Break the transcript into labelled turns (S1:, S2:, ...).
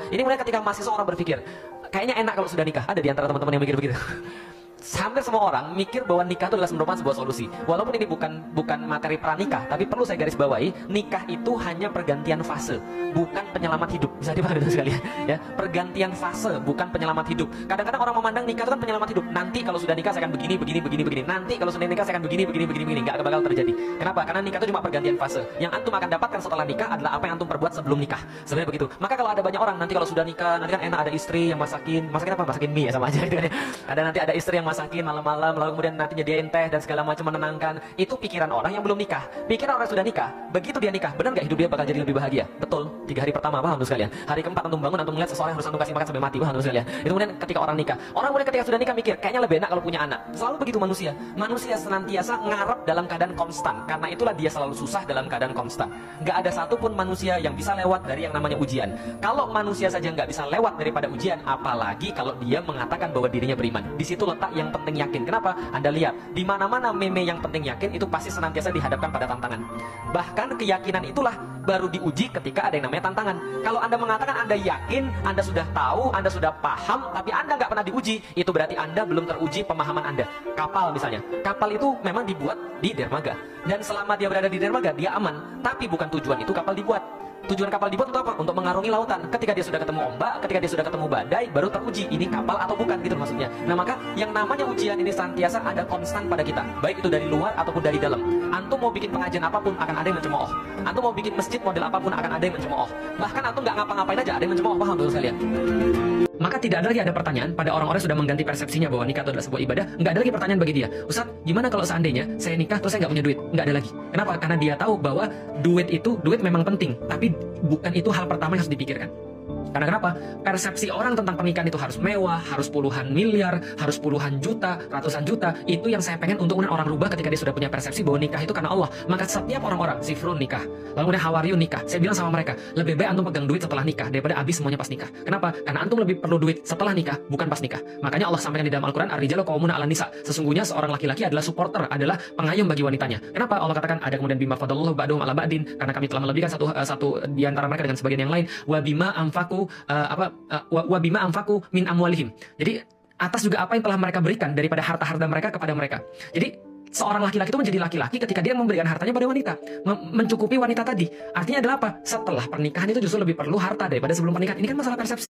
S1: Ini mulai ketika mahasiswa orang berpikir, kayaknya enak kalau sudah nikah. Ada di antara teman-teman yang mikir begitu. Hampir semua orang mikir bahwa nikah itu adalah merupakan sebuah solusi. Walaupun ini bukan materi pranikah, tapi perlu saya garis bawahi, nikah itu hanya pergantian fase, bukan penyelamat hidup. Bisa dipahami sekalian, ya. Pergantian fase, bukan penyelamat hidup. Kadang-kadang orang memandang nikah itu kan penyelamat hidup. Nanti kalau sudah nikah saya akan begini. Nanti kalau sudah nikah saya akan begini. Nggak bakal terjadi. Kenapa? Karena nikah itu cuma pergantian fase. Yang antum akan dapatkan setelah nikah adalah apa yang antum perbuat sebelum nikah. Sebenarnya begitu. Maka kalau ada banyak orang nanti kalau sudah nikah, nanti kan enak ada istri yang masakin apa? Masakin mie ya, sama aja gitu kan ya. Nanti ada istri yang masakin malam-malam, lalu kemudian nanti nyediain teh dan segala macam menenangkan. Itu pikiran orang yang belum nikah. Pikiran orang yang sudah nikah, begitu dia nikah, benar nggak hidup dia bakal jadi lebih bahagia? Betul. 3 hari pertama, paham tuh sekalian. Hari keempat antum bangun, antum melihat seseorang yang harus antum kasih makan sampai mati, paham tuh sekalian. Itu kemudian ketika orang nikah. Orang kemudian ketika sudah nikah mikir, kayaknya lebih enak kalau punya anak. Selalu begitu manusia. Manusia senantiasa ngarep dalam keadaan konstan. Karena itulah dia selalu susah dalam keadaan konstan. Nggak ada satupun manusia yang bisa lewat dari yang namanya ujian. Kalau manusia saja nggak bisa lewat daripada ujian, apalagi kalau dia mengatakan bahwa dirinya beriman. Di situ letak yang penting yakin. Kenapa? Anda lihat, di mana-mana meme yang penting yakin itu pasti senantiasa dihadapkan pada tantangan. Bahkan keyakinan itulah baru diuji ketika ada yang namanya tantangan. Kalau Anda mengatakan Anda yakin, Anda sudah tahu, Anda sudah paham, tapi Anda nggak pernah diuji, itu berarti Anda belum teruji pemahaman Anda. Kapal misalnya, kapal itu memang dibuat di dermaga, dan selama dia berada di dermaga, dia aman. Tapi bukan tujuan itu kapal dibuat. Tujuan kapal dibuat untuk apa? Untuk mengarungi lautan. Ketika dia sudah ketemu ombak, ketika dia sudah ketemu badai, baru teruji ini kapal atau bukan, gitu maksudnya. Nah, maka yang namanya ujian ini senantiasa ada konstan pada kita, baik itu dari luar ataupun dari dalam. Antum mau bikin pengajian apapun akan ada yang mencemooh. Antum mau bikin masjid model apapun akan ada yang mencemooh. Bahkan antum nggak ngapa-ngapain aja ada yang mencemooh, paham dulu sekalian. Maka tidak ada lagi ada pertanyaan pada orang-orang sudah mengganti persepsinya bahwa nikah itu adalah sebuah ibadah. Nggak ada lagi pertanyaan bagi dia. Ustaz, gimana kalau seandainya saya nikah terus saya nggak punya duit? Nggak ada lagi. Kenapa? Karena dia tahu bahwa duit memang penting, tapi bukan itu hal pertama yang harus dipikirkan. Karena kenapa? Persepsi orang tentang pernikahan itu harus mewah, harus puluhan miliar, harus puluhan juta, ratusan juta. Itu yang saya pengen untuk orang rubah ketika dia sudah punya persepsi bahwa nikah itu karena Allah. Maka setiap orang-orang, Sifrun nikah, lalu kemudian Hawariyun nikah. Saya bilang sama mereka, lebih baik antum pegang duit setelah nikah daripada habis semuanya pas nikah. Kenapa? Karena antum lebih perlu duit setelah nikah, bukan pas nikah. Makanya Allah sampaikan di dalam Al-Quran, Ar-rijalu qawwamuna 'alan nisa. Sesungguhnya seorang laki-laki adalah supporter, adalah pengayom bagi wanitanya. Kenapa? Allah katakan ada kemudian bima fadallahu ba'dahum 'ala ba'din, karena kami telah melebihkan satu di antara mereka dengan sebagian yang lain. Wa bima anfaqu wabima anfaku min amwalihim. Jadi atas juga apa yang telah mereka berikan daripada harta-harta mereka kepada mereka. Jadi seorang laki-laki itu menjadi laki-laki ketika dia memberikan hartanya pada wanita, mencukupi wanita tadi. Artinya adalah apa? Setelah pernikahan itu justru lebih perlu harta daripada sebelum pernikahan. Ini kan masalah persepsi.